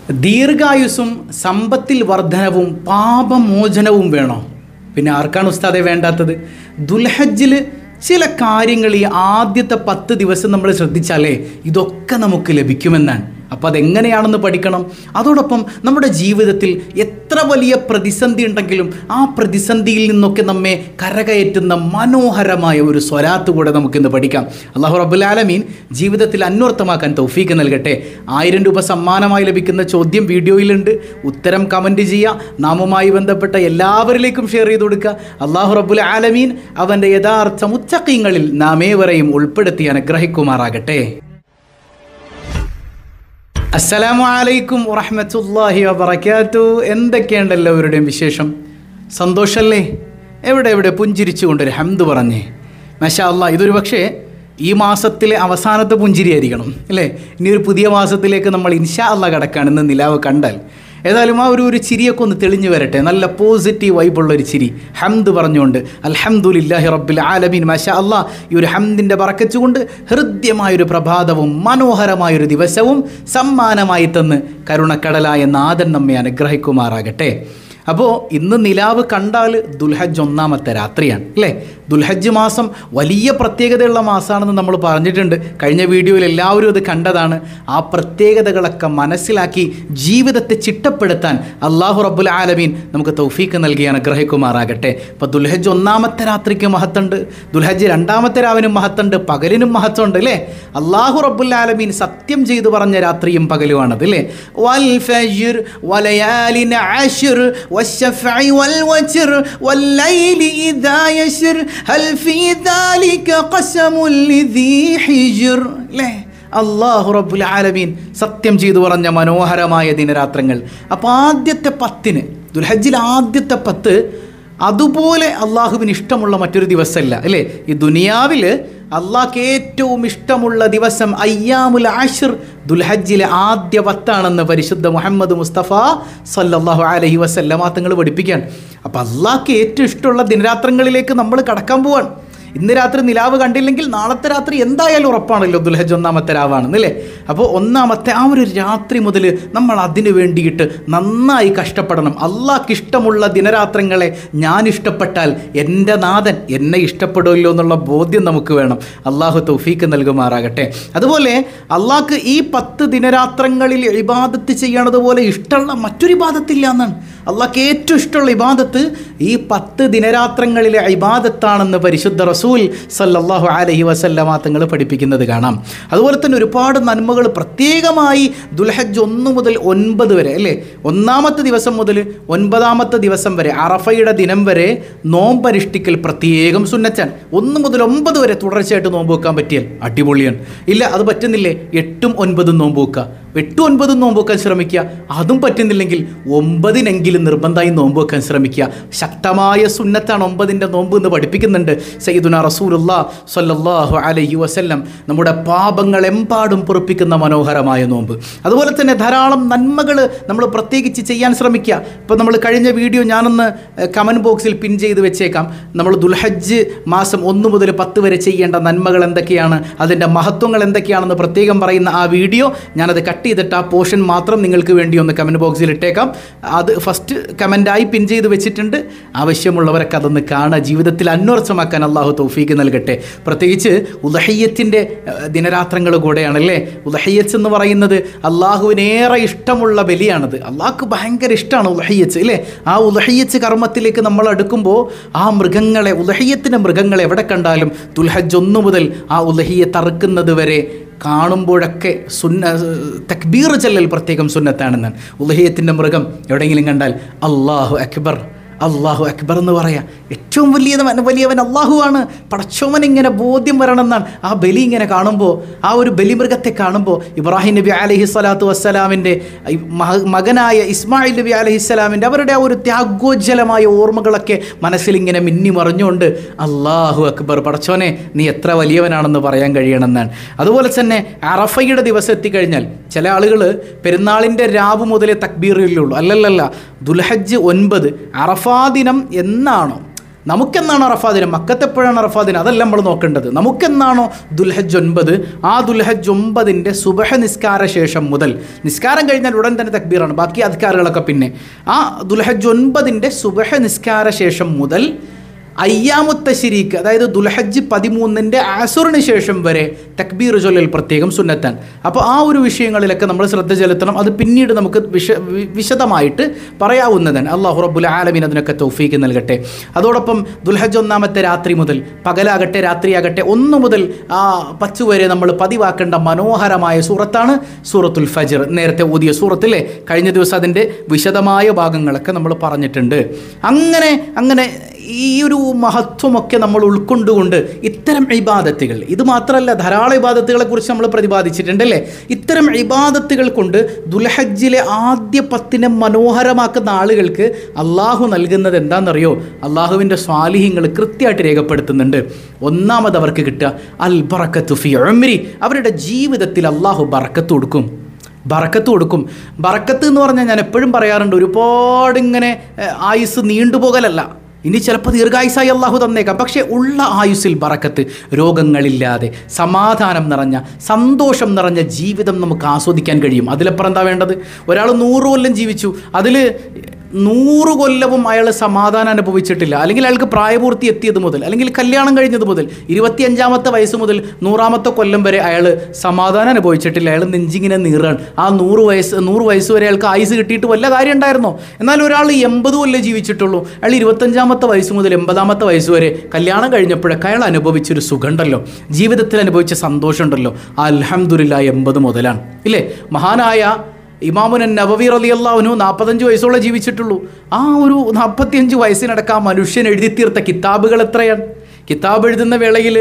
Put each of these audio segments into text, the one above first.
ദീർഘായുസ്സും സമ്പത്തിൽ വർധനവും പാപമോചനവും വേണോ? പിന്നെ ആർക്കാണ് ഉസ്താദെ വേണ്ടാത്തത്? ദുൽഹജ്ജിൽ ചില കാര്യങ്ങൾ ഈ ആദ്യത്തെ 10 ദിവസം നമ്മൾ ശ്രദ്ധിച്ചാലേ ഇതൊക്കെ നമുക്ക് ലഭിക്കുമെന്നാണ്. അപ്പോൾ അതെങ്ങനെയാണെന്ന് പഠിക്കണം. അതോടൊപ്പം നമ്മുടെ ജീവിതത്തിൽ എത്ര വലിയ പ്രതിസന്ധി ഉണ്ടെങ്കിലും ആ പ്രതിസന്ധിയിൽ നിന്നൊക്കെ നമ്മെ കരകയറ്റുന്ന മനോഹരമായ ഒരു സ്വലാത്ത് കൂടെ നമുക്കിന്ന് പഠിക്കാം. അല്ലാഹു റബ്ബുൽ ആലമീൻ ജീവിതത്തിൽ അന്വർത്ഥമാക്കാൻ തൗഫീക്ക് നൽകട്ടെ. 1000 രൂപ സമ്മാനമായി ലഭിക്കുന്ന ചോദ്യം വീഡിയോയിലുണ്ട്. ഉത്തരം കമൻറ്റ് ചെയ്യുക. നാമുമായി ബന്ധപ്പെട്ട എല്ലാവരിലേക്കും ഷെയർ ചെയ്ത് കൊടുക്കുക. അല്ലാഹു റബ്ബുൽ ആലമീൻ അവൻ്റെ യഥാർത്ഥ മുത്തഖീങ്ങളിൽ നാമേവരെയും ഉൾപ്പെടുത്തി അനുഗ്രഹിക്കുമാറാകട്ടെ. അസ്സലാമു അലൈക്കും വറഹ്മത്തുള്ളാഹി വബറകാതുഹു. എന്തൊക്കെയുണ്ട് എല്ലാവരുടെയും വിശേഷം? സന്തോഷമല്ലേ? എവിടെ പുഞ്ചിരിച്ചുകൊണ്ടൊരു ഹംദ് പറഞ്ഞേ. മാഷാ അല്ലാഹ്. ഇതൊരു പക്ഷേ ഈ മാസത്തിലെ അവസാനത്തെ പുഞ്ചിരിയായിരിക്കണം അല്ലേ? ഇനി ഒരു പുതിയ മാസത്തിലേക്ക് നമ്മൾ ഇൻഷാ അല്ലാഹ് കടക്കാണ്. ഇന്ന് നിലാവ് കണ്ടാൽ ഏതായാലും ആ ഒരു ചിരിയൊക്കെ ഒന്ന് തെളിഞ്ഞു വരട്ടെ. നല്ല പോസിറ്റീവ് വൈബുള്ളൊരു ചിരി, ഹംദ് പറഞ്ഞുകൊണ്ട് അൽഹംദുലില്ലാഹി റബ്ബിൽ ആലമീൻ. മാഷാ അല്ലാഹ്. ഈ ഒരു ഹംദിൻ്റെ ബറക്കത്ത് കൊണ്ട് ഹൃദ്യമായൊരു പ്രഭാതവും മനോഹരമായൊരു ദിവസവും സമ്മാനമായി തന്ന് കരുണക്കടലായ നാഥൻ നമ്മെ അനുഗ്രഹിക്കുമാറാകട്ടെ. അപ്പോൾ ഇന്ന് നിലാവ് കണ്ടാൽ ദുൽഹജ്ജ് 1-ാമത്തെ രാത്രിയാണ് അല്ലേ? ദുൽഹജ്ജ് മാസം വലിയ പ്രത്യേകതയുള്ള മാസമാണെന്ന് നമ്മൾ പറഞ്ഞിട്ടുണ്ട്. കഴിഞ്ഞ വീഡിയോയിൽ എല്ലാവരും അത് കണ്ടതാണ്. ആ പ്രത്യേകതകളൊക്കെ മനസ്സിലാക്കി ജീവിതത്തെ ചിട്ടപ്പെടുത്താൻ അല്ലാഹു റബ്ബുൽ ആലമീൻ നമുക്ക് തൗഫീക്ക് നൽകി അനുഗ്രഹിക്കുമാറാകട്ടെ. ഇപ്പോൾ ദുൽഹജ്ജ് 1-ാമത്തെ രാത്രിക്ക് മഹത്തുണ്ട്, ദുൽഹജ്ജ് 2-ാമത്തെ രാവിനും മഹത്തുണ്ട്, പകലിനും മഹത്വമുണ്ട് അല്ലേ? അല്ലാഹു റബ്ബുൽ ആലമീൻ സത്യം ചെയ്തു പറഞ്ഞ രാത്രിയും പകലുമാണത് അല്ലേ? വൽ ഫജ്ർ വലയാലിൻ അശ്ർ والشفع والوتر والليل إذا يسر هل في ذلك قسم لذي حجر. ല്ലേ? അല്ലാഹു റബ്ബുൽ ആലമീൻ സത്യം ചെയ്തു പറഞ്ഞ മനോഹരമായ ദിനരാത്രങ്ങൾ. അപ്പോൾ ആദ്യത്തെ 10 ദുൽഹജ്ജിൽ ആദ്യത്തെ 10 അതുപോലെ അള്ളാഹുവിന് ഇഷ്ടമുള്ള മറ്റൊരു ദിവസമല്ല അല്ലേ? ഈ ദുനിയാവിൽ അള്ളാഹ്ക്ക് ഏറ്റവും ഇഷ്ടമുള്ള ദിവസം അയ്യാമുൽ ആഷിർ ദുൽഹജ്ജിലെ ആദ്യ 10 പരിശുദ്ധ മുഹമ്മദ് മുസ്തഫ സല്ലല്ലാഹു അലൈഹി വസല്ലമ തങ്ങൾ പഠിപ്പിക്കാൻ. അപ്പോൾ അള്ളാഹ്ക്ക് ഏറ്റവും ഇഷ്ടമുള്ള ദിനരാത്രങ്ങളിലേക്ക് നമ്മൾ കടക്കാൻ പോവാണ്. ഇന്ന് രാത്രി നിലാവ് കണ്ടില്ലെങ്കിൽ നാളത്തെ രാത്രി എന്തായാലും ഉറപ്പാണല്ലോ ദുൽഹജ്ജ് 1-ാമത്തെ രാവാണെന്നല്ലേ? അപ്പോൾ 1-ാമത്തെ ആ ഒരു രാത്രി മുതൽ നമ്മൾ അതിനു വേണ്ടിയിട്ട് നന്നായി കഷ്ടപ്പെടണം. അള്ളാഹ്ക്ക് ഇഷ്ടമുള്ള ദിനരാത്രങ്ങളെ ഞാൻ ഇഷ്ടപ്പെട്ടാൽ എൻ്റെ നാഥൻ എന്നെ ഇഷ്ടപ്പെടുമല്ലോ എന്നുള്ള ബോധ്യം നമുക്ക് വേണം. അള്ളാഹു തൗഫീക്ക് നൽകുമാറാകട്ടെ. അതുപോലെ അള്ളാഹ്ക്ക് ഈ 10 ദിനരാത്രങ്ങളിൽ ഇബാദത്ത് ചെയ്യണതുപോലെ ഇഷ്ടമുള്ള മറ്റൊരു ഇബാദത്തില്ല എന്നാണ്. അള്ളാഹ്ക്ക് ഏറ്റവും ഇഷ്ടമുള്ള ഇബാദത്ത് ഈ 10 ദിനരാത്രങ്ങളിലെ ഇബാദത്താണെന്ന് പരിശുദ്ധ റസൂൽ സല്ലല്ലാഹു അലൈഹി വസല്ലമ തങ്ങൾ പഠിപ്പിക്കുന്നത് കാണാം. അതുപോലെ തന്നെ ഒരുപാട് നന്മകൾ പ്രത്യേകമായി ദുൽഹജ്ജ് 1 മുതൽ 9 വരെ അല്ലേ? 1-ാമത്തെ ദിവസം മുതൽ 9-ാമത്തെ ദിവസം വരെ അറഫയുടെ ദിനം വരെ നോമ്പനുഷ്ഠിക്കൽ പ്രത്യേകം സുന്നത്താണ്. 1 മുതൽ 9 വരെ തുടർച്ചയായിട്ട് നോമ്പ് വെക്കാൻ പറ്റിയാൽ അടിപൊളിയാണ്. ഇല്ല അത് പറ്റുന്നില്ലേ 8ഉം 9ഉം നോമ്പ് വെക്കുക, 8ഉം 9ഉം നോമ്പ് വെക്കാൻ ശ്രമിക്കുക. അതും പറ്റുന്നില്ലെങ്കിൽ 9-നെങ്കിലും നിർബന്ധമായി നോമ്പ് വെക്കാൻ ശ്രമിക്കുക. ശക്തമായ സുന്നത്താണ് 9ൻ്റെ നോമ്പ് എന്ന് പഠിപ്പിക്കുന്നുണ്ട് സയ്യിദുനാ റസൂലുള്ളാഹി സ്വല്ലല്ലാഹു അലൈഹി വസല്ലം. നമ്മുടെ പാപങ്ങളെമ്പാടും പൊറുപ്പിക്കുന്ന മനോഹരമായ നോമ്പ്. അതുപോലെ തന്നെ ധാരാളം നന്മകൾ നമ്മൾ പ്രത്യേകിച്ച് ചെയ്യാൻ ശ്രമിക്കുക. ഇപ്പോൾ നമ്മൾ കഴിഞ്ഞ വീഡിയോ ഞാനൊന്ന് കമൻറ്റ് ബോക്സിൽ പിൻ ചെയ്ത് വെച്ചേക്കാം. നമ്മൾ ദുൽഹജ്ജ് മാസം 1 മുതൽ 10 വരെ ചെയ്യേണ്ട നന്മകൾ എന്തൊക്കെയാണ്, അതിൻ്റെ മഹത്വങ്ങൾ എന്തൊക്കെയാണെന്ന് പ്രത്യേകം പറയുന്ന ആ വീഡിയോ ഞാനത് കട്ട് ചെയ്തിട്ട് ആ പോർഷൻ മാത്രം നിങ്ങൾക്ക് വേണ്ടി ഒന്ന് കമൻറ്റ് ബോക്സിൽ ഇട്ടേക്കാം. അത് ഫസ്റ്റ് കമൻറ്റായി പിൻ ചെയ്ത് വെച്ചിട്ടുണ്ട്. ആവശ്യമുള്ളവരൊക്കെ അതൊന്ന് കാണുക. ജീവിതത്തിൽ അന്വർത്ഥമാക്കാൻ അള്ളാഹു തൗഫീക്ക് നൽകട്ടെ. പ്രത്യേകിച്ച് ഉദഹിയ്യത്തിൻ്റെ ദിനരാത്രങ്ങൾ കൂടെയാണല്ലേ? ഉദഹിയ്യത്ത് എന്ന് പറയുന്നത് അള്ളാഹുവിനേറെ ഇഷ്ടമുള്ള ബലിയാണത്. അള്ളാഹ്ക്ക് ഭയങ്കര ഇഷ്ടമാണ് ഉദഹിയ്യത്ത് അല്ലേ? ആ ഉദഹിയ്യത്ത് കർമ്മത്തിലേക്ക് നമ്മൾ അടുക്കുമ്പോൾ ആ മൃഗങ്ങളെ, ഉദഹിയ്യത്തിൻ്റെ മൃഗങ്ങളെ എവിടെ കണ്ടാലും ദുൽഹജ്ജ് 1 മുതൽ ആ ഉദഹിയ്യത്ത് അറുക്കുന്നത് വരെ കാണുമ്പോഴൊക്കെ തക്ബീർ ചൊല്ലൽ പ്രത്യേകം സുന്നത്താണെന്നാണ്. ഉദഹിയ്യത്തിൻ്റെ മൃഗം എവിടെയെങ്കിലും കണ്ടാൽ അല്ലാഹു അക്ബർ, അള്ളാഹു അക്ബർ എന്ന് പറയാം. ഏറ്റവും വലിയവൻ അള്ളാഹുവാണ്. പടച്ചോമൻ ഇങ്ങനെ ബോധ്യം വരണമെന്നാണ്. ആ ബലി ഇങ്ങനെ കാണുമ്പോൾ, ആ ഒരു ബലിമൃഗത്തെ കാണുമ്പോൾ ഇബ്രാഹിം നബി അലൈഹി സ്വലാത്തു വസ്സലാമിൻ്റെ മകനായ ഇസ്മായിൽ നബി അലൈഹിസ്സലാമിൻ്റെ അവരുടെ ആ ഒരു ത്യാഗോജ്ജലമായ ഓർമ്മകളൊക്കെ മനസ്സിലിങ്ങനെ മിന്നി മറിഞ്ഞുകൊണ്ട് അള്ളാഹു അക്ബർ, പടച്ചോനെ നീ എത്ര വലിയവനാണെന്ന് പറയാൻ കഴിയണമെന്നാണ്. അതുപോലെ തന്നെ അറഫയുടെ ദിവസം എത്തിക്കഴിഞ്ഞാൽ ചില ആളുകൾ പെരുന്നാളിൻ്റെ രാവ് മുതലേ തക്ബീറിലുള്ളൂ. അല്ലല്ല, ദുൽഹജ്ജ് 9 അറഫാ ദിനം എന്നാണോ നമുക്കെന്നാണോ അറഫാ ദിനം, മക്കത്തെപ്പോഴാണ് അറഫാ ദിനം, അതല്ല നമ്മൾ നോക്കേണ്ടത്. നമുക്കെന്നാണോ ദുൽഹജ്ജ് 9, ആ ദുൽഹജ്ജ് 9-ന്റെ സുബഹ നിസ്കാര ശേഷം മുതൽ, നിസ്കാരം കഴിഞ്ഞാൽ ഉടൻ തന്നെ തക്ബീറാണ്, ബാക്കി അദ്കാറുകളൊക്കെ പിന്നെ, ആ ദുൽഹജ്ജ് 9-ന്റെ സുബഹ നിസ്കാര ശേഷം മുതൽ അയ്യാമുത്ത തശ്രീക്ക്, അതായത് ദുൽഹജ്ജ് 13-ന്റെ അസുറിന് ശേഷം വരെ തക്ബീർ ചൊല്ലൽ പ്രത്യേകം സുന്നത്താണ്. അപ്പോൾ ആ ഒരു വിഷയങ്ങളിലൊക്കെ നമ്മൾ ശ്രദ്ധ ചെലുത്തണം. അത് പിന്നീട് നമുക്ക് വിശദമായിട്ട് പറയാവുന്നതാണ്. അല്ലാഹു റബ്ബുൽ ആലമീൻ അതിനൊക്കെ തൗഫീക്ക് നൽകട്ടെ. അതോടൊപ്പം ദുൽഹജ്ജ് 1-ാമത്തെ രാത്രി മുതൽ, പകലാകട്ടെ രാത്രിയാകട്ടെ, 1 മുതൽ 10 വരെ നമ്മൾ പതിവാക്കേണ്ട മനോഹരമായ സൂറത്താണ് സൂറത്തുൽ ഫജ്ർ. നേരത്തെ ഓതിയ സൂറത്തിലെ കഴിഞ്ഞ ദിവസം അതിൻ്റെ വിശദമായ ഭാഗങ്ങളൊക്കെ നമ്മൾ പറഞ്ഞിട്ടുണ്ട്. അങ്ങനെ ഈ ഒരു മഹത്വമൊക്കെ നമ്മൾ ഉൾക്കൊണ്ടുകൊണ്ട് ഇത്തരം ഇബാദത്തുകൾ, ഇത് മാത്രമല്ല ധാരാളം ഇബാദത്തുകളെ കുറിച്ച് നമ്മൾ പ്രതിപാദിച്ചിട്ടുണ്ടല്ലേ. ഇത്തരം ഇബാദത്തുകൾ കൊണ്ട് ദുൽഹജ്ജിലെ ആദ്യ 10 മനോഹരമാക്കുന്ന ആളുകൾക്ക് അള്ളാഹു നൽകുന്നത് എന്താണെന്നറിയോ? അള്ളാഹുവിൻ്റെ സ്വാലിഹ്യങ്ങൾ കൃത്യമായിട്ട് രേഖപ്പെടുത്തുന്നുണ്ട്. ഒന്നാമത് അവർക്ക് കിട്ടുക അൽ ബറക്കത്തു ഫീ ഉംരി, അവരുടെ ജീവിതത്തിൽ അള്ളാഹു ബറക്കത്ത് കൊടുക്കും. ബറക്കത്ത് എന്ന് പറഞ്ഞാൽ ഞാൻ എപ്പോഴും പറയാറുണ്ട്, ഒരുപാട് ഇങ്ങനെ ആയുസ് നീണ്ടുപോകലല്ല. ഇനി ചിലപ്പോൾ ദീർഘായുസായി അള്ളാഹു തന്നേക്കാം, പക്ഷേ ഉള്ള ആയുസ്സിൽ ബറക്കത്ത്, രോഗങ്ങളില്ലാതെ സമാധാനം നിറഞ്ഞ സന്തോഷം നിറഞ്ഞ ജീവിതം നമുക്ക് ആസ്വദിക്കാൻ കഴിയും. അതിലപ്പുറം എന്താ വേണ്ടത്? ഒരാൾ 100 കൊല്ലം ജീവിച്ചു, അതിൽ 100 കൊല്ലവും അയാൾ സമാധാനം അനുഭവിച്ചിട്ടില്ല, അല്ലെങ്കിൽ അയാൾക്ക് പ്രായപൂർത്തി എത്തിയത് മുതൽ, അല്ലെങ്കിൽ കല്യാണം കഴിഞ്ഞത് മുതൽ 25-ാമത്തെ വയസ്സ് മുതൽ 100-ാമത്തെ കൊല്ലം വരെ അയാൾ സമാധാനം അനുഭവിച്ചിട്ടില്ല. അയാൾ നെഞ്ചിങ്ങനെ നീറാണ്. ആ 100 വയസ്സ് വരെ അയാൾക്ക് ആയുസ് കിട്ടിയിട്ട് വല്ല കാര്യം ഉണ്ടായിരുന്നോ? എന്നാൽ ഒരാൾ 80 കൊല്ലം ജീവിച്ചിട്ടുള്ളൂ, അയാൾ 25-ാമത്തെ വയസ്സ് മുതൽ 80-ാമത്തെ വയസ്സ് വരെ കല്യാണം കഴിഞ്ഞപ്പോഴൊക്കെ അയാൾ അനുഭവിച്ചൊരു സുഖമുണ്ടല്ലോ, ജീവിതത്തിൽ അനുഭവിച്ച സന്തോഷമുണ്ടല്ലോ, അൽഹംദുലില്ലാഹ് 80 മുതലാണ് ഇല്ലേ. മഹാനായ ഇമാമുൻ നവവി റളിയല്ലാഹു അൻഹു 45 വയസ്സോളം ജീവിച്ചിട്ടുള്ളൂ. ആ ഒരു 45 വയസ്സിനടക്ക് ആ മനുഷ്യൻ എഴുതി തീർത്ത കിതാബുകൾ എത്രയാണ്? കിതാബ് എഴുതുന്ന വേളയിൽ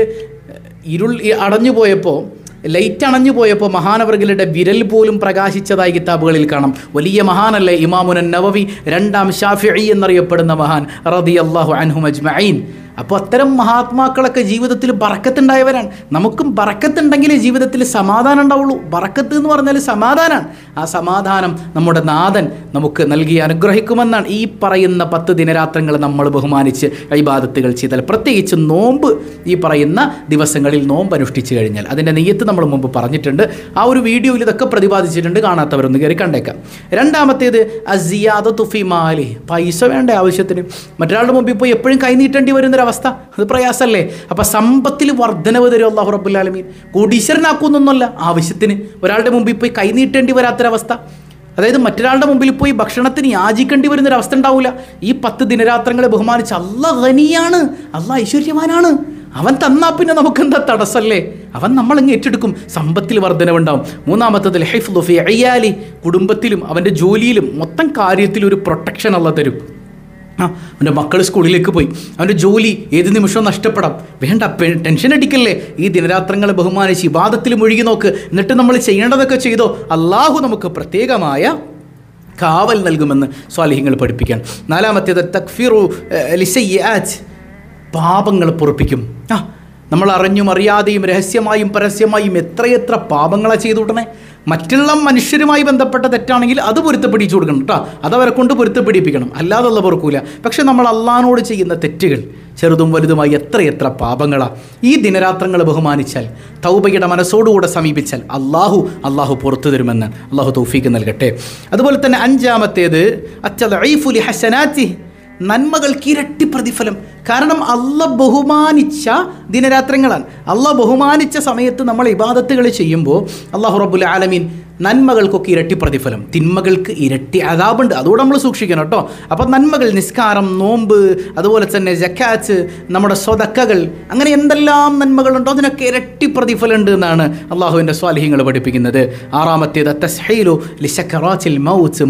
ലൈറ്റ് അണഞ്ഞു പോയപ്പോൾ മഹാനവർഗളുടെ വിരൽ പോലും പ്രകാശിച്ചതായി കിതാബുകളിൽ കാണാം. വലിയ മഹാനല്ലേ ഇമാമുൻ നവവി, 2-ാം ഷാഫിഈ എന്നറിയപ്പെടുന്ന മഹാൻ റളിയല്ലാഹു അൻഹും അജ്മഈൻ. അപ്പോൾ അത്തരം മഹാത്മാക്കളൊക്കെ ജീവിതത്തിൽ ബറക്കത്തുണ്ടായവരാണ്. നമുക്കും ബറക്കത്തുണ്ടെങ്കിൽ ജീവിതത്തിൽ സമാധാനം ഉണ്ടാവുള്ളൂ. ബറക്കത്ത് എന്ന് പറഞ്ഞാൽ സമാധാനമാണ്. ആ സമാധാനം നമ്മുടെ നാഥൻ നമുക്ക് നൽകി അനുഗ്രഹിക്കുമെന്നാണ്. ഈ പറയുന്ന 10 ദിനരാത്രങ്ങൾ നമ്മൾ ബഹുമാനിച്ച് ഇബാദത്തുകൾ ചെയ്താൽ, പ്രത്യേകിച്ച് നോമ്പ്, ഈ പറയുന്ന ദിവസങ്ങളിൽ നോമ്പ് അനുഷ്ഠിച്ചു കഴിഞ്ഞാൽ അതിൻ്റെ നെയ്യത്ത് നമ്മൾ മുമ്പ് പറഞ്ഞിട്ടുണ്ട്. ആ ഒരു വീഡിയോയിൽ ഇതൊക്കെ പ്രതിപാദിച്ചിട്ടുണ്ട്, കാണാത്തവരൊന്ന് കയറി കണ്ടേക്കാം. രണ്ടാമത്തേത് അസിയാദത്തു ഫീ മാലി, പൈസ വേണ്ട ആവശ്യത്തിന്. മറ്റൊരാളുടെ മുമ്പിൽ പോയി എപ്പോഴും കൈനീട്ടേണ്ടി വരുന്ന അവസ്ഥ, അത് പ്രയാസമല്ലേ. അപ്പം സമ്പത്തിൽ വർധനവ് തരും അല്ലാഹു റബ്ബുൽ ആലമീൻ. കോടീശ്വരനാക്കുന്നൊന്നുമല്ല, ആവശ്യത്തിന് ഒരാളുടെ മുമ്പിൽ പോയി കൈനീട്ടേണ്ടി വരാത്തൊരവസ്ഥ, അതായത് മറ്റൊരാളുടെ മുമ്പിൽ പോയി ഭക്ഷണത്തിന് യാചിക്കേണ്ടി വരുന്നൊരവസ്ഥ ഉണ്ടാവില്ല. ഈ 10 ദിനരാത്രങ്ങളെ ബഹുമാനിച്ച് അല്ലാഹ് ഗനിയാണ്, അല്ലാഹ് ഐശ്വര്യവാനാണ്, അവൻ തന്നാ പിന്നെ നമുക്കെന്താ തടസ്സമല്ലേ? അവൻ നമ്മളിങ്ങ് ഏറ്റെടുക്കും, സമ്പത്തിൽ വർധനവുണ്ടാവും. മൂന്നാമത്തതിൽ ഹിഫ്ളു ഫീ ഇയാലി, കുടുംബത്തിലും അവൻ്റെ ജോലിയിലും മൊത്തം കാര്യത്തിലും ഒരു പ്രൊട്ടക്ഷൻ അല്ലാഹ് തരും. അവൻ്റെ മക്കൾ സ്കൂളിലേക്ക് പോയി, അവൻ്റെ ജോലി ഏത് നിമിഷവും നഷ്ടപ്പെടാം. വേണ്ട, ടെൻഷൻ അടിക്കല്ലേ. ഈ ദിനരാത്രങ്ങളെ ബഹുമാനിച്ച് ഇബാദത്തിൽ മുഴുകി നോക്ക്. എന്നിട്ട് നമ്മൾ ചെയ്യേണ്ടതൊക്കെ ചെയ്തോ, അള്ളാഹു നമുക്ക് പ്രത്യേകമായ കാവൽ നൽകുമെന്ന് സ്വാലിഹ്യങ്ങൾ പഠിപ്പിക്കാൻ. നാലാമത്തേത് തക്ഫീറു ലിസയ്യിആത്ത്, പാപങ്ങൾ പൊറുപ്പിക്കും. നമ്മൾ അറിഞ്ഞും അറിയാതെയും രഹസ്യമായും പരസ്യമായും എത്രയെത്ര പാപങ്ങളാണ് ചെയ്തു വിടണേ. മറ്റുള്ള മനുഷ്യരുമായി ബന്ധപ്പെട്ട തെറ്റാണെങ്കിൽ അത് പൊരുത്തപ്പെടിച്ചു കൊടുക്കണം കേട്ടോ, അതവരെ കൊണ്ട് പൊരുത്തപ്പെടിപ്പിക്കണം, അല്ലാതെ ഉള്ള പൊറുക്കൂല. പക്ഷെ നമ്മൾ അള്ളാഹിനോട് ചെയ്യുന്ന തെറ്റുകൾ ചെറുതും വലുതുമായി എത്രയെത്ര പാപങ്ങളാണ്. ഈ ദിനരാത്രങ്ങൾ ബഹുമാനിച്ചാൽ, തൗബയുടെ മനസ്സോടുകൂടെ സമീപിച്ചാൽ അള്ളാഹു പുറത്തു തരുമെന്ന് അള്ളാഹു തൗഫീക്ക് നൽകട്ടെ. അതുപോലെ തന്നെ 5-ാമത്തേത് അത്തദ്ഈഫു ലിഹസനാത്തി, നന്മകൾക്ക് ഇരട്ടി പ്രതിഫലം. കാരണം അള്ളാഹ് ബഹുമാനിച്ച ദിനരാത്രങ്ങളാണ്. അള്ളാഹ് ബഹുമാനിച്ച സമയത്ത് നമ്മൾ ഇബാദത്തുകൾ ചെയ്യുമ്പോൾ അള്ളാഹു റബ്ബുൽ ആലമീൻ നന്മകൾക്കൊക്കെ ഇരട്ടി പ്രതിഫലം, തിന്മകൾക്ക് ഇരട്ടി അദാബുണ്ട്. അതുകൂടെ നമ്മൾ സൂക്ഷിക്കണം കേട്ടോ. അപ്പോൾ നന്മകൾ, നിസ്കാരം, നോമ്പ്, അതുപോലെ തന്നെ സക്കാത്ത്, നമ്മുടെ സ്വതക്കകൾ, അങ്ങനെ എന്തെല്ലാം നന്മകളുണ്ടോ അതിനൊക്കെ ഇരട്ടി പ്രതിഫലം ഉണ്ട് എന്നാണ് അള്ളാഹുവിൻ്റെ സ്വാലിഹ്യങ്ങൾ പഠിപ്പിക്കുന്നത്. 6-ാമത്തേത് തസ്ഹീലു ലിസക്കറാത്തിൽ മൗത്ത്,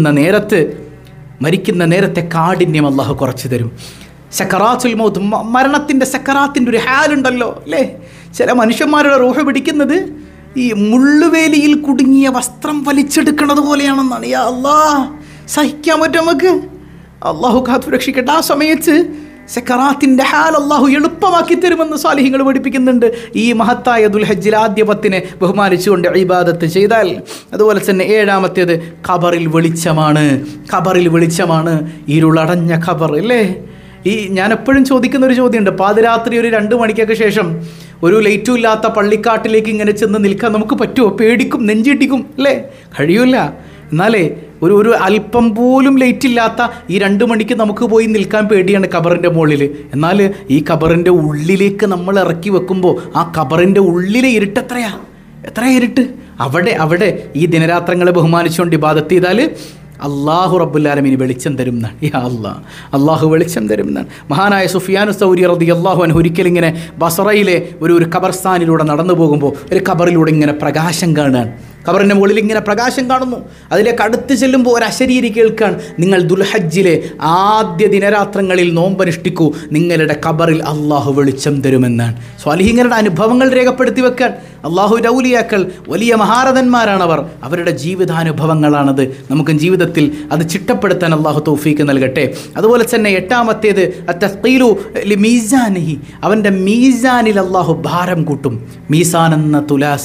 മരിക്കുന്ന നേരത്തെ കാഠിന്യം അള്ളാഹു കുറച്ച് തരും. സക്കറാത്തുൽ മൗത്ത്, മരണത്തിൻ്റെ സക്കറാത്തിൻ്റെ ഒരു ഹാലുണ്ടല്ലോ അല്ലേ. ചില മനുഷ്യന്മാരുടെ റൂഹ് പിടിക്കുന്നത് ഈ മുള്ളുവേലിയിൽ കുടുങ്ങിയ വസ്ത്രം വലിച്ചെടുക്കുന്നത് പോലെയാണെന്നാണ്. യാ അല്ലാഹ്, സഹിക്കാൻ പറ്റും നമുക്ക്? അള്ളാഹു കാത്തു രക്ഷിക്കട്ടെ. ആ സമയത്ത് സക്കറാത്തിൻ്റെ ഹാൽ അള്ളാഹു എളുപ്പമാക്കി തരുമെന്ന് സാലിഹ്യങ്ങൾ പഠിപ്പിക്കുന്നുണ്ട്. ഈ മഹത്തായ ദുൽഹജ്ജിൽ ആദ്യ 10 ബഹുമാനിച്ചുകൊണ്ട് ഇബാദത്ത് ചെയ്താൽ. അതുപോലെ തന്നെ 7-ാമത്തേത് ഖബറിൽ വെളിച്ചമാണ്. ഇരുളടഞ്ഞ ഖബർ അല്ലേ. ഞാൻ എപ്പോഴും ചോദിക്കുന്ന ഒരു ചോദ്യമുണ്ട്, പാതിരാത്രി ഒരു 2 മണിക്കൊക്കെ ശേഷം ഒരു ലൈറ്റും ഇല്ലാത്ത പള്ളിക്കാട്ടിലേക്ക് ഇങ്ങനെ ചെന്ന് നിൽക്കാൻ നമുക്ക് പറ്റുമോ? പേടിക്കും, നെഞ്ചിട്ടിക്കും അല്ലേ? കഴിയൂല. എന്നാലേ ഒരു അല്പം പോലും ലൈറ്റ് ഇല്ലാത്ത ഈ 2 മണിക്ക് നമുക്ക് പോയി നിൽക്കാൻ പേടിയാണ് ഖബറിൻ്റെ മുകളിൽ. എന്നാൽ ഈ ഖബറിൻ്റെ ഉള്ളിലേക്ക് നമ്മൾ ഇറക്കി വെക്കുമ്പോൾ ആ ഖബറിൻ്റെ ഉള്ളിലെ ഇരുട്ട് എത്ര ഇരുട്ട്! അവിടെ ഈ ദിനരാത്രങ്ങളെ ബഹുമാനിച്ചുകൊണ്ട് ഇബാദത്ത് ചെയ്താൽ അള്ളാഹു റബ്ബുൽ ആലമീൻ വെളിച്ചം തരും എന്നാണ്. യാ അല്ലാഹ്, അള്ളാഹു വെളിച്ചം തരും എന്നാണ്. മഹാനായ സുഫിയാനു സൗരി റളിയല്ലാഹു അൻഹു ഒരിക്കലിങ്ങനെ ബസറയിലെ ഒരു ഖബർസ്ഥാനിലൂടെ നടന്നു പോകുമ്പോൾ ഒരു ഖബറിലൂടെ ഇങ്ങനെ പ്രകാശം കാണുകയാണ്. ഖബറിൻ്റെ മുകളിൽ ഇങ്ങനെ പ്രകാശം കാണുന്നു. അതിലേക്ക് അടുത്ത് ചെല്ലുമ്പോൾ ഒരു അശരീരി കേൾക്കാൻ, നിങ്ങൾ ദുൽഹജ്ജിലെ ആദ്യ ദിനരാത്രങ്ങളിൽ നോമ്പനുഷ്ഠിക്കൂ, നിങ്ങളുടെ ഖബറിൽ അള്ളാഹു വെളിച്ചം തരുമെന്നാണ്. സ്വാലിഹീങ്ങളുടെ അനുഭവങ്ങൾ രേഖപ്പെടുത്തി വെക്കാൻ അള്ളാഹുവിൻ്റെ ഔലിയാക്കൾ വലിയ മഹാരഥന്മാരാണവർ. അവരുടെ ജീവിതാനുഭവങ്ങളാണത്. നമുക്ക് ജീവിതത്തിൽ അത് ചിട്ടപ്പെടുത്താൻ അള്ളാഹു തൗഫീക്ക് നൽകട്ടെ. അതുപോലെ തന്നെ 8ാമത്തേത് അത്തഖീലു ലിമീസാനിഹി, അവൻ്റെ മീസാനിൽ അള്ളാഹു ഭാരം കൂട്ടും. മീസാൻ എന്ന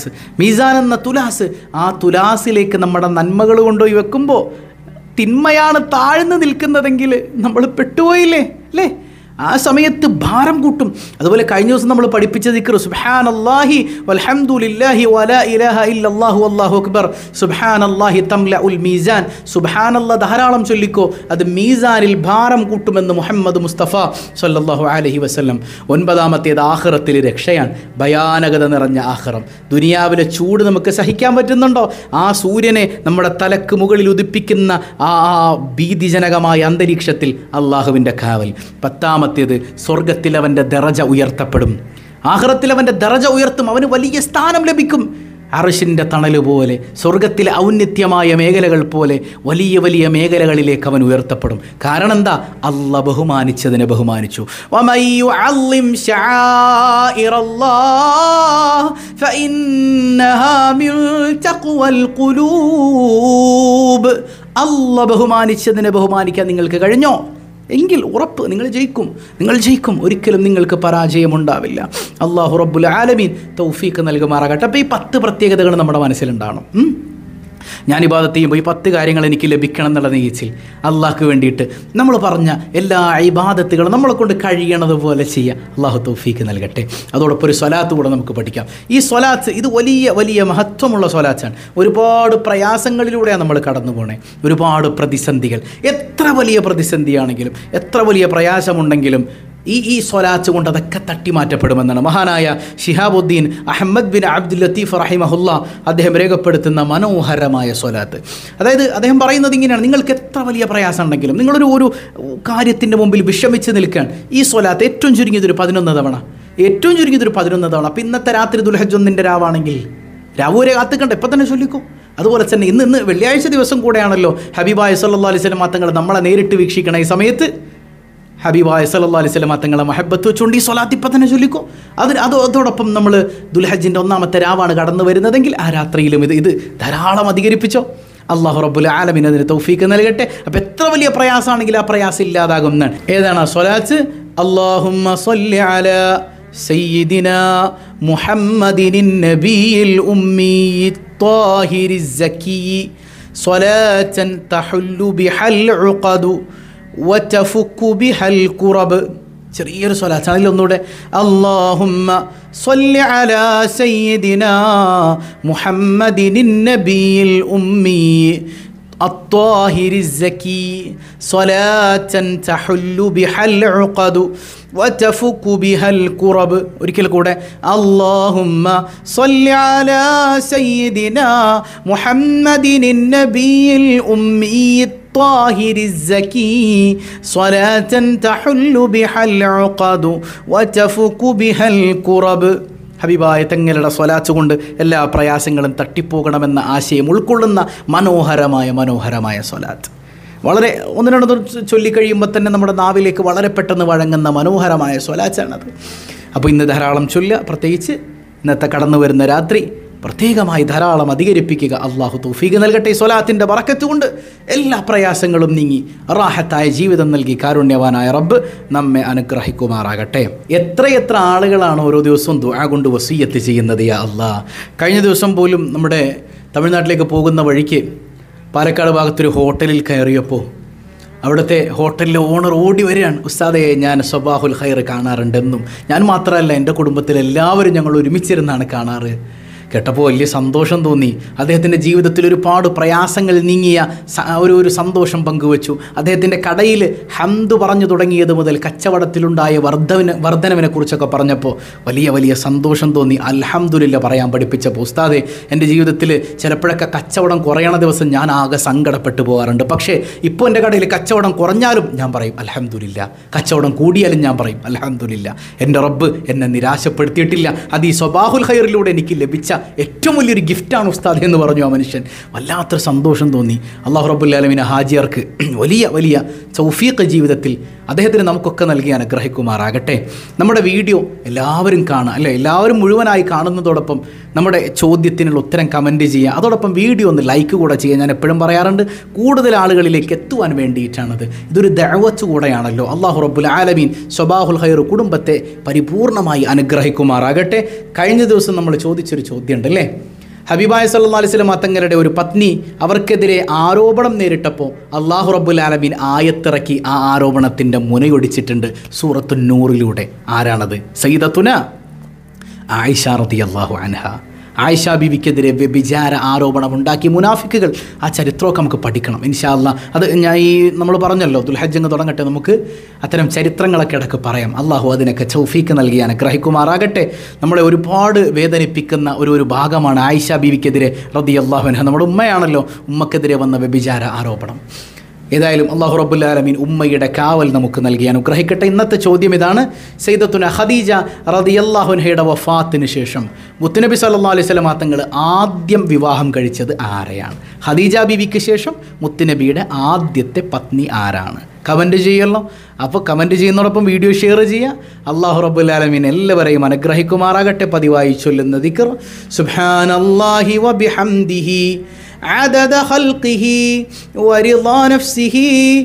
തുലാസ്, ആ തുലാസിലേക്ക് നമ്മുടെ നന്മകൾ കൊണ്ടുപോയി വെക്കുമ്പോൾ തിന്മയാണ് താഴ്ന്നു നിൽക്കുന്നതെങ്കിൽ നമ്മൾ പെട്ടുപോയില്ലേ അല്ലേ? ആ സമയത്ത് ഭാരം കൂട്ടും. അതുപോലെ കഴിഞ്ഞ ദിവസം നമ്മൾ പഠിപ്പിച്ച ദിക്ർ സുബ്ഹാനല്ലാഹി വൽഹംദുലില്ലാഹി വലാ ഇലാഹ ഇല്ലല്ലാഹു വല്ലാഹു അക്ബർ സുബ്ഹാനല്ലാഹി തംലഉൽ മീസാൻ. സുബ്ഹാനല്ലാഹ് ധാരാളം ചൊല്ലിക്കോ, അത് മീസാനിൽ ഭാരം കൂട്ടുമെന്ന് മുഹമ്മദ് മുസ്തഫ സല്ലല്ലാഹു അലൈഹി വസല്ലം. 9ാമത്തേത് ആഖിറത്തിൽ രക്ഷയാണ്. ഭയാനകത നിറഞ്ഞ ആഖിറം. ദുനിയാവിലെ ചൂട് നമുക്ക് സഹിക്കാൻ പറ്റുന്നുണ്ടോ? ആ സൂര്യനെ നമ്മുടെ തലക്ക് മുകളിൽ ഉദിപ്പിക്കുന്ന ആ ഭീതിജനകമായ അന്തരീക്ഷത്തിൽ അള്ളാഹുവിൻ്റെ കാവൽ. 10ാമത്തേത് സ്വർഗത്തിൽ അവൻ്റെ ദറജ ഉയർത്തപ്പെടും. ആഖിറത്തിൽ അവൻ്റെ ദറജ ഉയർത്തും, അവന് വലിയ സ്ഥാനം ലഭിക്കും. അർശിൻ്റെ തണല് പോലെ, സ്വർഗത്തിലെ ഔന്നത്യമായ മേഖലകൾ പോലെ വലിയ വലിയ മേഖലകളിലേക്ക് അവൻ ഉയർത്തപ്പെടും. കാരണം എന്താ? അല്ലാഹ് ബഹുമാനിച്ചതിനെ ബഹുമാനിച്ചു. വമൻ യുഅല്ലിം ശആഇറല്ലാഹ് ഫഇന്നഹാ മിൻ തഖ്വൽ ഖുലൂബ്. അല്ലാഹ് ബഹുമാനിച്ചതിനെ ബഹുമാനിക്കാൻ നിങ്ങൾക്ക് കഴിഞ്ഞോ എങ്കിൽ ഉറപ്പ് നിങ്ങൾ ജയിക്കും. ഒരിക്കലും നിങ്ങൾക്ക് പരാജയമുണ്ടാവില്ല. അല്ലാഹു റബ്ബുൽ ആലമീൻ തൗഫീഖ് നൽകുമാറാകട്ടെ. അപ്പോൾ ഈ 10 പ്രത്യേകതകൾ നമ്മുടെ മനസ്സിലുണ്ടാവണം. ഞാൻ ഇബാദത്ത് ചെയ്യുമ്പോൾ ഈ 10 കാര്യങ്ങൾ എനിക്ക് ലഭിക്കണം എന്നുള്ള നീച്ചിൽ അള്ളാഹ്ക്ക് വേണ്ടിയിട്ട് നമ്മൾ പറഞ്ഞ എല്ലാ ഇബാദത്തുകളും നമ്മളെ കൊണ്ട് കഴിയണതുപോലെ ചെയ്യുക. അള്ളാഹു തൗഫീഖ് നൽകട്ടെ. അതോടൊപ്പം ഒരു സ്വലാത്ത് കൂടെ നമുക്ക് പഠിക്കാം. ഈ സ്വലാത്ത് ഇത് വലിയ വലിയ മഹത്വമുള്ള സ്വലാത്താണ്. ഒരുപാട് പ്രയാസങ്ങളിലൂടെയാണ് നമ്മൾ കടന്നു പോണേ. ഒരുപാട് പ്രതിസന്ധികൾ, എത്ര വലിയ പ്രതിസന്ധിയാണെങ്കിലും എത്ര വലിയ പ്രയാസമുണ്ടെങ്കിലും ഈ സ്വലാത്ത് കൊണ്ട് അതൊക്കെ തട്ടിമാറ്റപ്പെടുമെന്നാണ് മഹാനായ Shihabuddin Ahmad bin Abdul Latif റഹിമഹുല്ല അദ്ദേഹം രേഖപ്പെടുത്തുന്ന മനോഹരമായ സ്വലാത്ത്. അതായത് അദ്ദേഹം പറയുന്നത് ഇങ്ങനെയാണ്: നിങ്ങൾക്ക് എത്ര വലിയ പ്രയാസം ഉണ്ടെങ്കിലും, നിങ്ങളൊരു കാര്യത്തിൻ്റെ മുമ്പിൽ വിഷമിച്ച് നിൽക്കാൻ ഈ സ്വലാത്ത് ഏറ്റവും ചുരുങ്ങിയതൊരു 11 തവണ, അപ്പം ഇന്നത്തെ രാത്രി ദുൽഹജ്ജ് 1 രാവാണെങ്കിൽ രാവ് വരെ കാത്തുക്കണ്ട, ഇപ്പം തന്നെ ചൊല്ലിക്കോ. അതുപോലെ തന്നെ ഇന്ന് വെള്ളിയാഴ്ച ദിവസം കൂടെയാണല്ലോ ഹബീബായ സല്ലല്ലാഹു അലൈഹി വസല്ലം തങ്ങൾ നമ്മളെ നേരിട്ട് വീക്ഷിക്കണ ഈ സമയത്ത് ഹബീബായ സല്ലല്ലാഹു അലൈഹി വസല്ലം തങ്ങളെ മഹബത്ത് വെച്ചുകൊണ്ട് ഈ സ്വലാത്ത് ഇപ്പം തന്നെ ചൊല്ലിക്കോ. അതോടൊപ്പം നമ്മൾ ദുൽഹജ്ജിൻ്റെ 1ാമത്തെ രാവാണ് കടന്നു വരുന്നതെങ്കിൽ ആ രാത്രിയിലും ഇത് ധാരാളം അധികരിപ്പിച്ചോ. അല്ലാഹു റബ്ബുൽ ആലമീൻ അതിന് തൗഫീഖ് നൽകട്ടെ. അപ്പോൾ എത്ര വലിയ പ്രയാസമാണെങ്കിൽ ആ പ്രയാസം ഇല്ലാതാകും എന്നാണ്. ഏതാണ് ആ സ്വലാത്ത്? അല്ലാഹുമ്മ സ്വല്ലി അലാ സയ്യിദിനാ മുഹമ്മദിൻ നബിയിൽ ഉമ്മി ത്വാഹിരിസ് സക്കി സ്വലാത്തൻ തഹുല്ലു ബിഹൽ ഉഖദു വതഫുക്കു ബിഹൽ ഖുറബ്. ചെറിയൊരു സ്വലാത്ത് അതിലൊന്നുകൂടെ: അല്ലാഹുമ്മ സ്വല്ലി അലാ സയ്യിദിനാ മുഹമ്മദിൻ നബിയിൽ ഉമ്മി الطاهر الزكي صلاة تحل بها العقد وتفك بها الكرب. ഒരിക്കൽ കൂടെ: اللهم صل على سيدنا محمد النبي الأمي الطاهر الزكي صلاة تحل بها العقد وتفك بها الكرب. ഹബീബായ തങ്ങളുടെ സ്വലാത്ത് കൊണ്ട് എല്ലാ പ്രയാസങ്ങളും തട്ടിപ്പോകണമെന്ന ആശയം ഉൾക്കൊള്ളുന്ന മനോഹരമായ സ്വലാത്ത്. വളരെ 1-2 ചൊല്ലിക്കഴിയുമ്പോൾ തന്നെ നമ്മുടെ നാവിലേക്ക് വളരെ പെട്ടെന്ന് വഴങ്ങുന്ന മനോഹരമായ സ്വലാത്താണത്. അപ്പോൾ ഇന്ന് ധാരാളം ചൊല്ലുക, പ്രത്യേകിച്ച് ഇന്നത്തെ കടന്നു വരുന്ന രാത്രി പ്രത്യേകമായി ധാരാളം അധികരിപ്പിക്കുക. അള്ളാഹു തൗഫീഖ് നൽകട്ടെ. ഈ സ്വലാത്തിൻ്റെ ബറക്കത്ത് കൊണ്ട് എല്ലാ പ്രയാസങ്ങളും നീങ്ങി റാഹത്തായ ജീവിതം നൽകി കാരുണ്യവാനായ റബ്ബ് നമ്മെ അനുഗ്രഹിക്കുമാറാകട്ടെ. എത്രയെത്ര ആളുകളാണ് ഓരോ ദിവസവും ദുആ കൊണ്ട് വസിയ്യത്ത് ചെയ്യുന്നത്. യാ അല്ലാഹ്, കഴിഞ്ഞ ദിവസം പോലും നമ്മുടെ തമിഴ്നാട്ടിലേക്ക് പോകുന്ന വഴിക്ക് പാലക്കാട് ഭാഗത്തൊരു ഹോട്ടലിൽ കയറിയപ്പോൾ അവിടുത്തെ ഹോട്ടലിലെ ഓണർ ഓടി വരികയാണ്, ഉസ്താദേ ഞാൻ സ്വബാഹുൽ ഖൈർ കാണാറുണ്ടെന്നും, ഞാൻ മാത്രമല്ല എൻ്റെ കുടുംബത്തിലെല്ലാവരും ഞങ്ങൾ ഒരുമിച്ചിരുന്നാണ് കാണാറ്. കേട്ടപ്പോൾ വലിയ സന്തോഷം തോന്നി. അദ്ദേഹത്തിൻ്റെ ജീവിതത്തിൽ ഒരുപാട് പ്രയാസങ്ങൾ നീങ്ങിയ ഒരു സന്തോഷം പങ്കുവച്ചു. അദ്ദേഹത്തിൻ്റെ കടയിൽ ഹംദ് പറഞ്ഞു തുടങ്ങിയത് മുതൽ കച്ചവടത്തിലുണ്ടായ വർധനവിനെ കുറിച്ചൊക്കെ പറഞ്ഞപ്പോൾ വലിയ സന്തോഷം തോന്നി. അൽഹംദുലില്ലാ പറയാൻ പഠിപ്പിച്ചപ്പോൾ, ഉസ്താദേ എൻ്റെ ജീവിതത്തിൽ ചിലപ്പോഴൊക്കെ കച്ചവടം കുറയണ ദിവസം ഞാൻ ആകെ സങ്കടപ്പെട്ടു പോകാറുണ്ട്. പക്ഷേ ഇപ്പോൾ എൻ്റെ കടയിൽ കച്ചവടം കുറഞ്ഞാലും ഞാൻ പറയും അൽഹംദുലില്ലാ, കച്ചവടം കൂടിയാലും ഞാൻ പറയും അൽഹംദുലില്ലാ. എൻ്റെ റബ്ബ് എന്നെ നിരാശപ്പെടുത്തിയിട്ടില്ല. അത് ഈ സ്വബാഹുൽ ഖൈറിലൂടെ എനിക്ക് ലഭിച്ച ഏറ്റവും വലിയൊരു ഗിഫ്റ്റാണ് ഉസ്താദ് എന്ന് പറഞ്ഞു ആ മനുഷ്യൻ. വല്ലാത്തൊരു സന്തോഷം തോന്നി. അല്ലാഹു റബ്ബുൽ ആലമീൻ ഹാജിയർക്ക് വലിയ തൗഫീഖ് ജീവിതത്തിൽ അദ്ദേഹത്തിന് നമുക്കൊക്കെ നൽകി അനുഗ്രഹിക്കുമാറാകട്ടെ. നമ്മുടെ വീഡിയോ എല്ലാവരും കാണുക, അല്ലേ? എല്ലാവരും മുഴുവനായി കാണുന്നതോടൊപ്പം നമ്മുടെ ചോദ്യത്തിനുള്ള ഉത്തരം കമൻറ്റ് ചെയ്യുക. അതോടൊപ്പം വീഡിയോ ഒന്ന് ലൈക്ക് കൂടെ ചെയ്യുക. ഞാൻ എപ്പോഴും പറയാറുണ്ട്, കൂടുതൽ ആളുകളിലേക്ക് എത്തുവാൻ വേണ്ടിയിട്ടാണത്. ഇതൊരു ദഅവത്ത് കൂടെയാണല്ലോ. അല്ലാഹു റബ്ബുൽ ആലമീൻ സ്വബാഹുൽ ഖൈർ കുടുംബത്തെ പരിപൂർണമായി അനുഗ്രഹിക്കുമാറാകട്ടെ. കഴിഞ്ഞ ദിവസം നമ്മൾ ചോദിച്ചൊരു ചോദ്യമുണ്ട്, അല്ലേ? ഹബീബായ സല്ലല്ലാഹു അലൈഹി വസല്ലം തങ്ങളുടെ ഒരു പത്നി അവർക്കെതിരെ ആരോപണം നേരിട്ടപ്പോൾ അല്ലാഹു റബ്ബുൽ ആലമീൻ ആയത്തിറക്കി ആ ആരോപണത്തിൻ്റെ മുനയൊടിച്ചിട്ടുണ്ട് സൂറത്തുൻ നൂറിലൂടെ. ആരാണത്? സയ്യിദത്തുന ആയിഷ റളിയല്ലാഹു അൻഹ. ആയിഷ ബീവിക്കെതിരെ വ്യഭിചാര ആരോപണം ഉണ്ടാക്കി മുനാഫിക്കുകൾ. ആ ചരിത്രമൊക്കെ നമുക്ക് പഠിക്കണം ഇൻഷാ അല്ലാഹ്. അത് ഞാൻ നമ്മൾ പറഞ്ഞല്ലോ, ദുൽഹജ്ജ് തുടങ്ങട്ടെ, നമുക്ക് അത്തരം ചരിത്രങ്ങളൊക്കെ ഇടയ്ക്ക് പറയാം. അള്ളാഹു അതിനൊക്കെ തൗഫീക്ക് നൽകി അനുഗ്രഹിക്കുമാറാകട്ടെ. നമ്മളെ ഒരുപാട് വേദനിപ്പിക്കുന്ന ഒരു ഭാഗമാണ് ആയിഷ ബീവിക്കെതിരെ റളിയല്ലാഹു അൻഹ. നമ്മുടെ ഉമ്മയാണല്ലോ, ഉമ്മക്കെതിരെ വന്ന വ്യഭിചാര ആരോപണം. ഏതായാലും അല്ലാഹു റബ്ബുൽ ആലമീൻ ഉമ്മയുടെ കാവൽ നമുക്ക് നൽകി അനുഗ്രഹിക്കട്ടെ. ഇന്നത്തെ ചോദ്യം ഇതാണ്: സയ്യിദത്തുന ഖദീജ റളിയല്ലാഹു അൻഹയുടെ വഫാത്തിന് ശേഷം മുത്തുനബി സല്ലല്ലാഹു അലൈഹി വസല്ലം തങ്ങൾ ആദ്യം വിവാഹം കഴിച്ചത് ആരെയാണ്? ഖദീജ ബീവിക്ക് ശേഷം മുത്തുനബിയുടെ ആദ്യത്തെ പത്നി ആരാണ്? കമൻറ്റ് ചെയ്യല്ലോ. അപ്പോൾ കമൻറ്റ് ചെയ്യുന്നതോടൊപ്പം വീഡിയോ ഷെയർ ചെയ്യുക. അല്ലാഹു റബ്ബുൽ ആലമീൻ എല്ലാവരെയും അനുഗ്രഹിക്കുമാറാകട്ടെ. പതിവായി ചൊല്ലുന്ന ദിക്ർ സുബ്ഹാനല്ലാഹി വബിഹംദിഹി عدد خلقه ورضا نفسه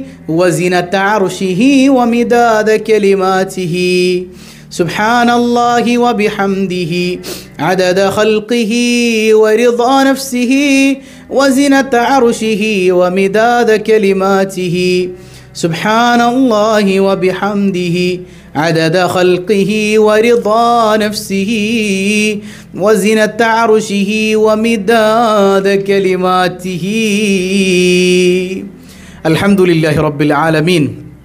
وزنة عرشه ومداد كلماته. سبحان الله وبحمده عدد خلقه ورضا نفسه وزنة عرشه ومداد كلماته. سبحان الله وبحمده عدد خلقه ورضا نفسه وزنة عرشه ومداد كلماته. الحمد لله رب العالمين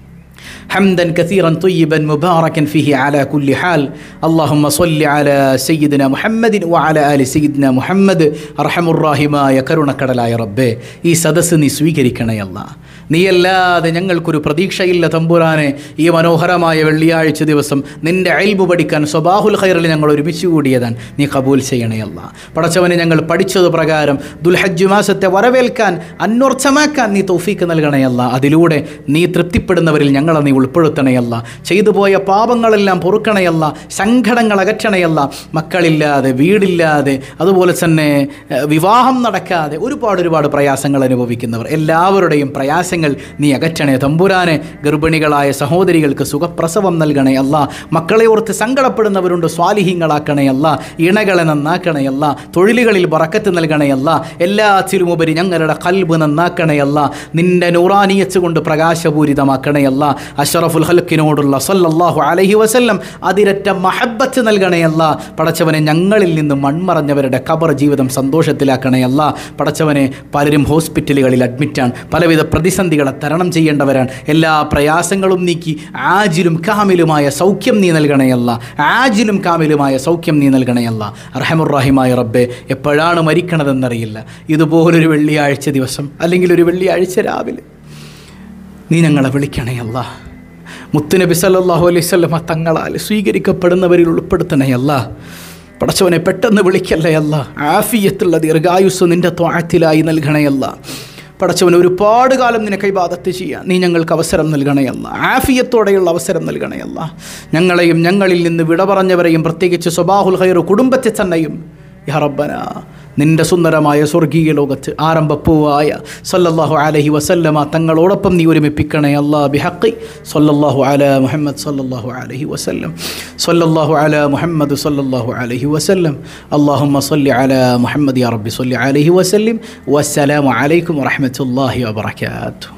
حمدا كثيرا طيبا مباركا فيه على كل حال. اللهم صل على سيدنا محمد وعلى آل سيدنا محمد. أرحم الراحماയ കരുണക്കടലായ റബ്ബേ, ഈ സദസ്സ് നീ സ്വീകരിക്കണേ അല്ലാഹ്. നീയല്ലാതെ ഞങ്ങൾക്കൊരു പ്രതീക്ഷയില്ല തമ്പുരാനെ. ഈ മനോഹരമായ വെള്ളിയാഴ്ച ദിവസം നിൻ്റെ ഇൽമു പഠിക്കാൻ സ്വബാഹുൽ ഖൈറിൽ ഞങ്ങൾ ഒരുമിച്ച് കൂടിയതാണ്. നീ കബൂൽ ചെയ്യണേ അല്ലാഹ്. പടച്ചവനെ, ഞങ്ങൾ പഠിച്ചത് പ്രകാരം ദുൽഹജ്ജ് മാസത്തെ വരവേൽക്കാൻ അന്വർത്ഥമാക്കാൻ നീ തൗഫീക്ക് നൽകണേ അല്ലാഹ്. അതിലൂടെ നീ തൃപ്തിപ്പെടുന്നവരിൽ ഞങ്ങളെ നീ ഉൾപ്പെടുത്തണയല്ല. ചെയ്തു പോയ പാപങ്ങളെല്ലാം പൊറുക്കണയല്ല. സങ്കടങ്ങൾ അകറ്റണയല്ല. മക്കളില്ലാതെ, വീടില്ലാതെ, അതുപോലെ തന്നെ വിവാഹം നടക്കാതെ ഒരുപാട് പ്രയാസങ്ങൾ അനുഭവിക്കുന്നവർ എല്ലാവരുടെയും പ്രയാസങ്ങൾ നീ അകറ്റണേ തമ്പുരാനെ. ഗർഭിണികളായ സഹോദരികൾക്ക് സുഖപ്രസവം നൽകണേ അല്ല. മക്കളെ ഓർത്ത് സങ്കടപ്പെടുന്നവരുണ്ട്, സ്വാലിഹീങ്ങളാക്കണേ അല്ല. ഇണകളെ നന്നാക്കണേ അല്ല. തൊഴിലുകളിൽ ബറക്കത്ത് നൽകണേ അല്ല. എല്ലാത്തിലുമുപരി ഞങ്ങളുടെ ഖൽബ് നന്നാക്കണേ അല്ല. നിന്റെ നൂറാനിയത്ത് കൊണ്ട് പ്രകാശപൂരിതമാക്കണേ അല്ല. അഷ്റഫുൽ ഖൽഖിനോടുള്ള സല്ലല്ലാഹു അലൈഹി വസല്ലം അതിരറ്റ മഹബ്ബത്ത് നൽകണേ അല്ല. പടച്ചവനെ, ഞങ്ങളിൽ നിന്ന് മൺമറഞ്ഞവരുടെ ഖബർ ജീവിതം സന്തോഷത്തിലാക്കണേ അല്ല. പടച്ചവനെ, പലരും ഹോസ്പിറ്റലുകളിൽ അഡ്മിറ്റാണ്, പലവിധ പ്രതിസന്ധികളെ തരണം ചെയ്യേണ്ടവരാണ്. എല്ലാ പ്രയാസങ്ങളും നീക്കി ആജിലും കാമിലുമായ സൗഖ്യം നീ നൽകണയല്ല. ആജിലും കാമിലുമായ സൗഖ്യം നീ നൽകണയല്ല. റഹമുർ-റഹീമായ റബ്ബേ, എപ്പോഴാണ് മരിക്കണതെന്നറിയില്ല. ഇതുപോലൊരു വെള്ളിയാഴ്ച ദിവസം അല്ലെങ്കിൽ ഒരു വെള്ളിയാഴ്ച രാവിലെ നീ ഞങ്ങളെ വിളിക്കണയല്ല. മുത്തുനബി സല്ലല്ലാഹു അലൈഹി വസല്ലം തങ്ങളാൽ സ്വീകരിക്കപ്പെടുന്നവരിൽ ഉൾപ്പെടുത്തണയല്ല. പടച്ചവനെ, പെട്ടെന്ന് വിളിക്കല്ലയല്ല. ആഫിയത്തുള്ള ദീർഘായുസ് നിൻ്റെ ത്വാഅത്തിലായി നൽകണയല്ല. പടച്ചവന് ഒരുപാട് കാലം നിനക്ക് ഇബാദത്ത് ചെയ്യാൻ നീ ഞങ്ങൾക്ക് അവസരം നൽകണയല്ല. ആഫിയത്തോടെയുള്ള അവസരം നൽകണയല്ല. ഞങ്ങളെയും ഞങ്ങളിൽ നിന്ന് വിട പറഞ്ഞവരെയും പ്രത്യേകിച്ച് സ്വബാഹുൽ ഖൈർ കുടുംബത്തെ തന്നെയും യാ റബ്ബന നിൻ്റെ സുന്ദരമായ സ്വർഗീയ ലോകത്ത് ആരംഭപ്പൂവായ സല്ലല്ലാഹു അലൈഹി വസല്ലമ തങ്ങളോടൊപ്പം നീ ഒരുമിപ്പിക്കണേ അല്ലാ. ബിഹഖി സല്ലല്ലാഹു അലാ മുഹമ്മദ് സല്ലല്ലാഹു അലൈഹി വസല്ലം. സല്ലല്ലാഹു അലാ മുഹമ്മദ് സല്ലല്ലാഹു അലൈഹി വസല്ലം. അല്ലാഹുമ്മ സല്ലി അലാ മുഹമ്മദ് യാ റബ്ബി സല്ലി അലൈഹി വസല്ലം. വസ്സലാമു അലൈക്കും വറഹ്മത്തുള്ളാഹി വബറകാതുഹു.